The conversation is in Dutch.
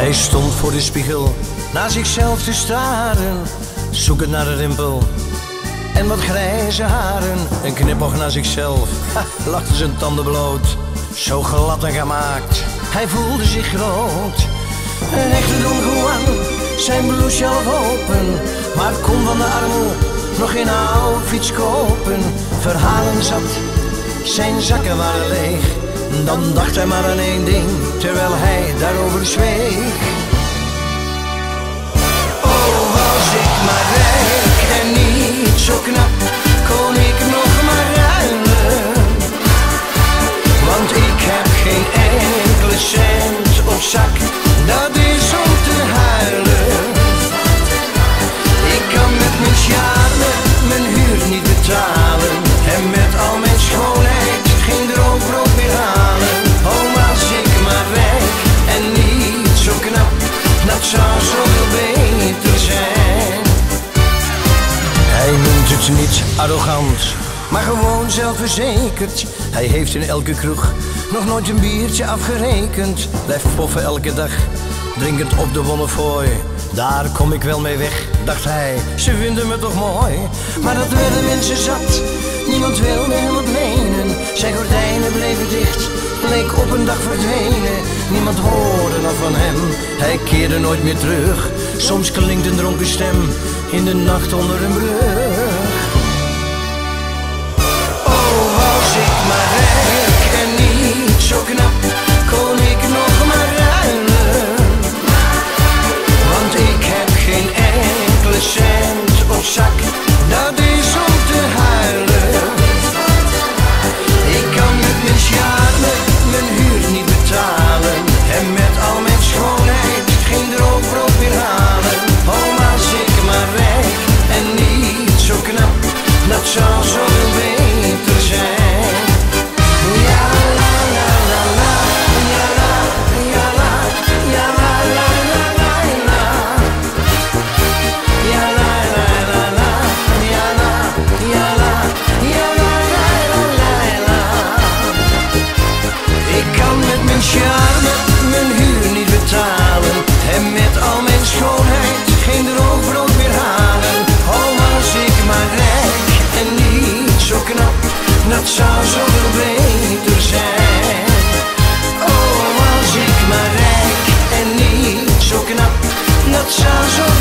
Hij stond voor de spiegel naar zichzelf te staren, zoekend naar een rimpel en wat grijze haren. Een knipoog naar zichzelf, lachte zijn tanden bloot, zo glad en gemaakt, hij voelde zich groot. Een echte Don Juan, zijn blouse half open, maar kon van de armoe nog geen outfits kopen. Verhalen zat, zijn zakken waren leeg, dan dacht hij maar aan één ding, terwijl hij daarover zweeg. Oh, was ik maar rijk en niet zo knap, kon ik nog maar ruilen. Want ik heb geen enkele cent op zak, dat is om te huilen. Ik kan met mijn charme mijn huur niet betalen, en met al mijn schoonheid geen droog brood meer halen. Oh, was ik maar rijk en niet zo knap, dat zou zoveel beter zijn. Hij noemt het niet arrogant, maar gewoon zelfverzekerd. Hij heeft in elke kroeg nog nooit een biertje afgerekend. Blijft poffen elke dag, drinkend op de Wonnefooi. Daar kom ik wel mee weg, dacht hij, ze vinden me toch mooi. Maar dat werden mensen zat, niemand wilde hem wat lenen. Zijn gordijnen bleven dicht, bleek op een dag verdwenen. Niemand hoorde nog van hem, hij keerde nooit meer terug. Soms klinkt een dronken stem in de nacht onder een brug. Oh, was ik maar rijk en niet zo knap, kon ik nog maar ruilen. Want ik heb geen enkele cent op zak, dat is om te huilen. Ik kan met mijn charme mijn huur niet betalen, en met al mijn schoonheid geen droog brood meer halen. Oh, was ik maar rijk en niet zo knap, dat zou zoveel beter zijn. Ja, la la la la, ja la, ja la, ja la la la la la. Ja la la la la, ja la, ja la, ja la la la la. Ik kan met mijn charme mijn huur niet betalen, en met al mijn schoonheid geen droog brood meer halen. Oh, was ik maar rijk en niet zo knap, dat zou zoveel beter zijn. Oh, was ik maar rijk en niet zo knap, dat zou zo